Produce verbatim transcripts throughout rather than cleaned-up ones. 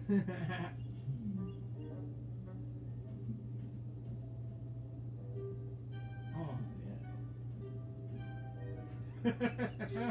Oh, yeah.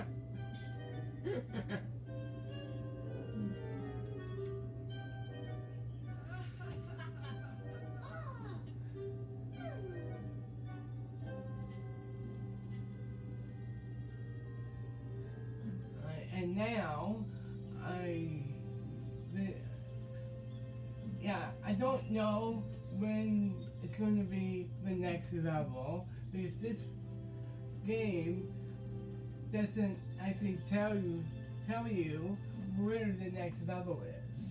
And now, I, the, yeah, I don't know when it's going to be the next level, because this game doesn't actually tell you, tell you where the next level is.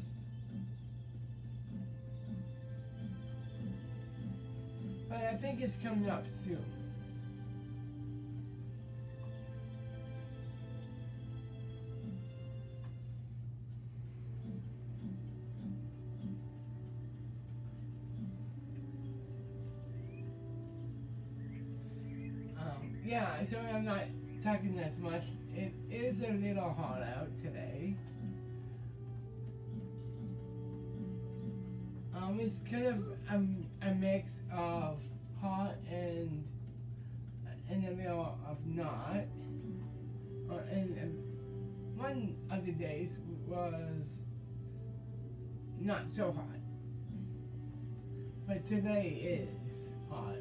But I think it's coming up soon. Yeah, sorry I'm not talking as much. It is a little hot out today. Um, it's kind of a, a mix of hot and in the middle of not. Uh, and, and one of the days was not so hot, but today is hot.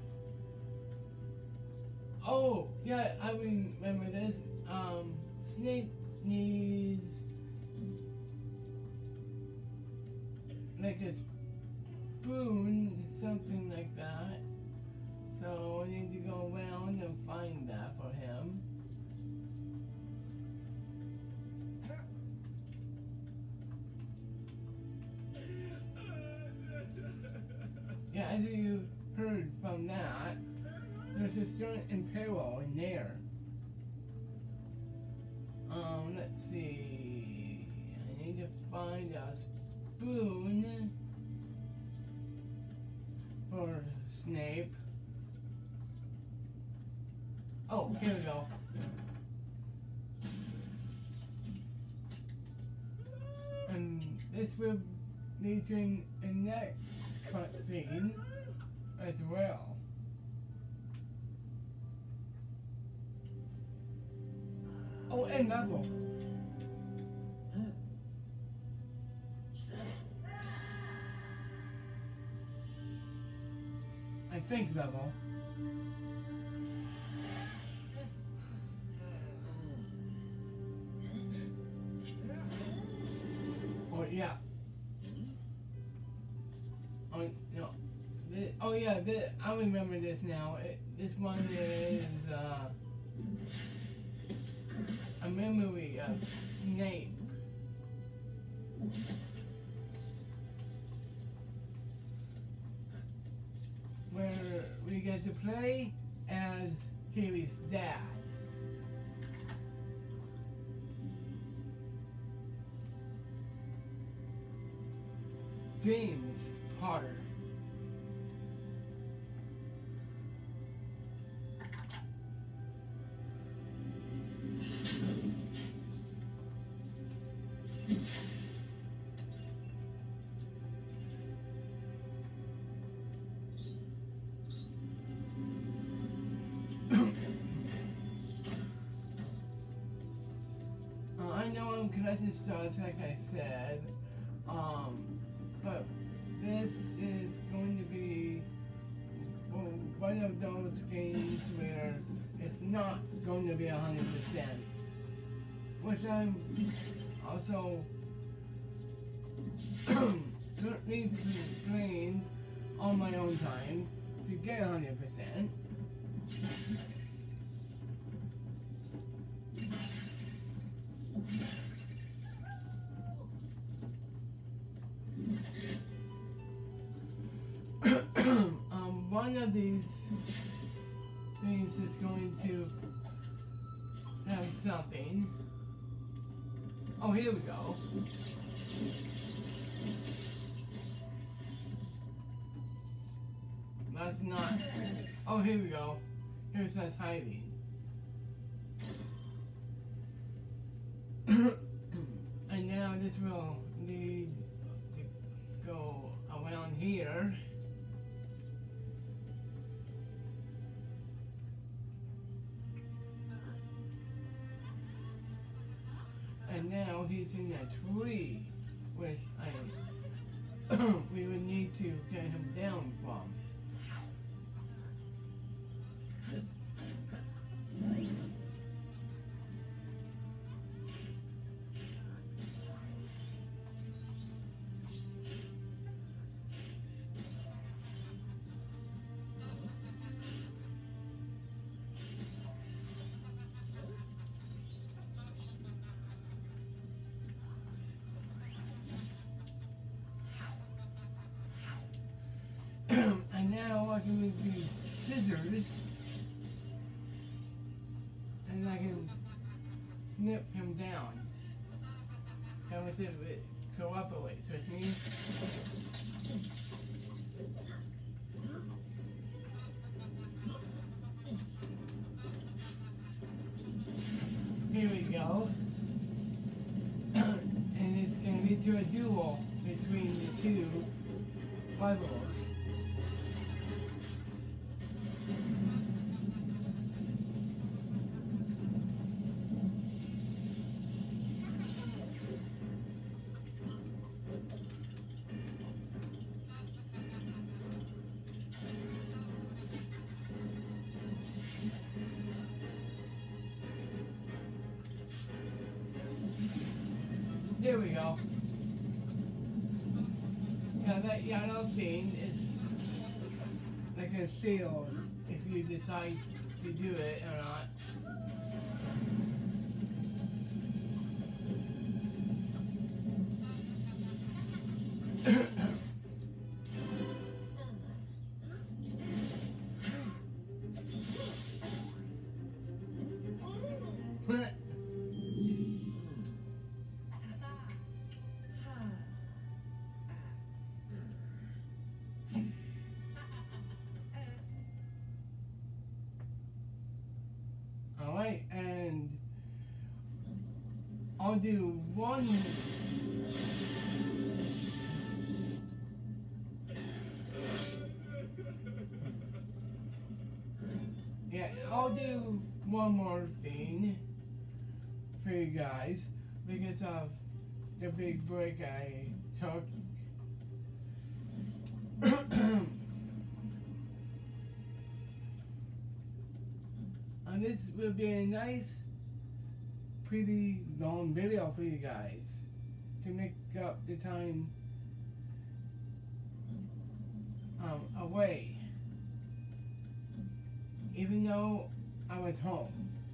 Oh, yeah, I remember this. Um, Snape needs like a spoon, something like that. So I need to go around and find that for him. Yeah, as you heard from that, there's a certain Imperial in there. Um, let's see. I need to find a spoon for Snape. Oh, here we go. And this will lead to a next cutscene as well. Oh, and level. I think level. Oh, yeah. Oh, no. This, oh, yeah, this, I remember this now. It, this one is, uh... a memory of Snape. Where we get to play as Harry's dad. James Potter. I know I'm collecting stars, like I said, um, but this is going to be well, one of those games where it's not going to be one hundred percent, which I'm also currently playing on my own time to get one hundred percent. um, one of these things is going to have something. Oh, here we go. That's not. Oh, here we go. Here's us hiding. And now this will need to go around here. And now he's in that tree, which I we would need to get him down from. And now I can make these scissors, and I can snip him down. And with it, it cooperates with me. Here we go. And it's going to lead to a duel between the two levels. There we go. Yeah, that yellow thing is like a seal if you decide to do it or not. Alright, and I'll do one yeah, I'll do one more thing for you guys because of the big break I took. And this will be a nice, pretty long video for you guys to make up the time um, away, even though I was home.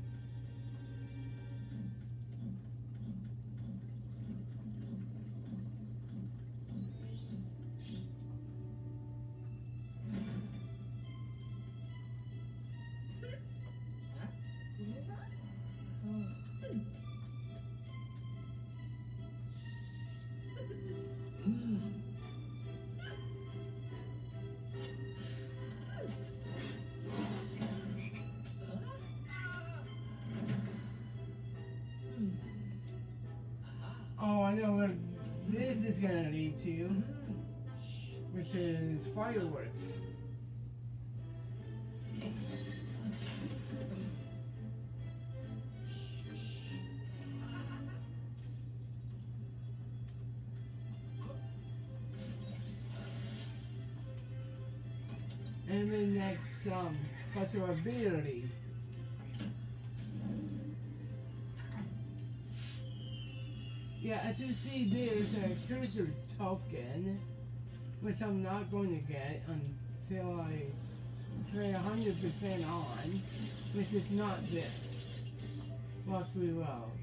Oh, I know what this is gonna lead to, which is fireworks. And then next, um, special ability. Yeah, as you see, there's a character token, which I'm not going to get until I play one hundred percent on, which is not this. Luckily well.